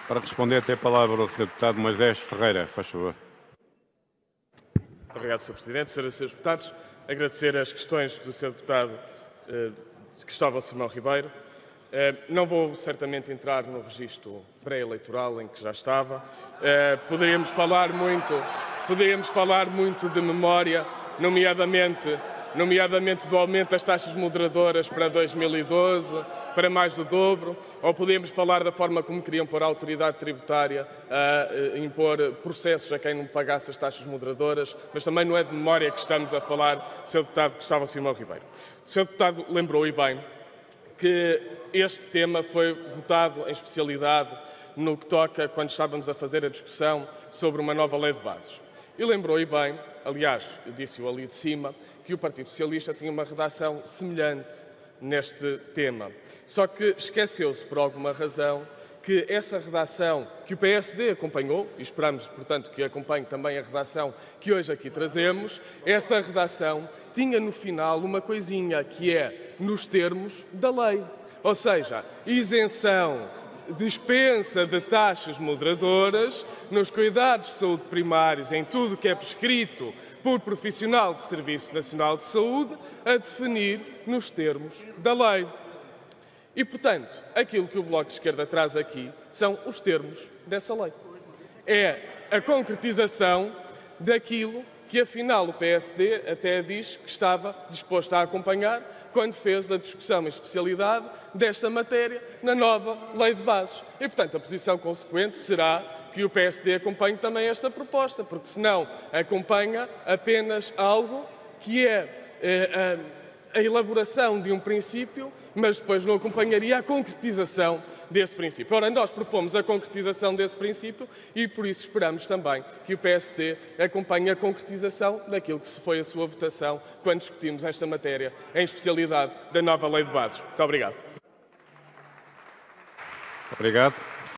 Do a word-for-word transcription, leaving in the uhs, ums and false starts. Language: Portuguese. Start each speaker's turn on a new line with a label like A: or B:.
A: Para responder, tem a palavra o senhor Deputado Moisés Ferreira. Faz favor.
B: Obrigado, senhor Presidente. Senhoras e senhores deputados, agradecer as questões do senhor Deputado eh, Cristóvão Simão Ribeiro. Eh, não vou certamente entrar no registro pré-eleitoral em que já estava. Eh, poderíamos falar muito, poderíamos falar muito de memória, nomeadamente, nomeadamente do aumento das taxas moderadoras para dois mil e doze, para mais do dobro, ou podíamos falar da forma como queriam pôr a autoridade tributária a impor processos a quem não pagasse as taxas moderadoras, mas também não é de memória que estamos a falar, senhor Deputado Cristóvão Simão Ribeiro. O senhor Deputado lembrou, e bem, que este tema foi votado em especialidade no que toca quando estávamos a fazer a discussão sobre uma nova lei de bases. E lembrou, e bem, aliás, eu disse-o ali de cima, que o Partido Socialista tinha uma redação semelhante neste tema. Só que esqueceu-se, por alguma razão, que essa redação que o P S D acompanhou, e esperamos, portanto, que acompanhe também a redação que hoje aqui trazemos, essa redação tinha no final uma coisinha que é nos termos da lei. Ou seja, isenção, dispensa de taxas moderadoras nos cuidados de saúde primários, em tudo o que é prescrito por profissional do Serviço Nacional de Saúde, a definir nos termos da lei. E, portanto, aquilo que o Bloco de Esquerda traz aqui são os termos dessa lei. É a concretização daquilo que, afinal, o P S D até diz que estava disposto a acompanhar quando fez a discussão em especialidade desta matéria na nova Lei de Bases. E, portanto, a posição consequente será que o P S D acompanhe também esta proposta, porque, senão, acompanha apenas algo que é eh, a, a elaboração de um princípio, mas depois não acompanharia a concretização desse princípio. Ora, nós propomos a concretização desse princípio e, por isso, esperamos também que o P S D acompanhe a concretização daquilo que se foi a sua votação quando discutimos esta matéria em especialidade da nova Lei de Bases. Muito obrigado.
A: Obrigado.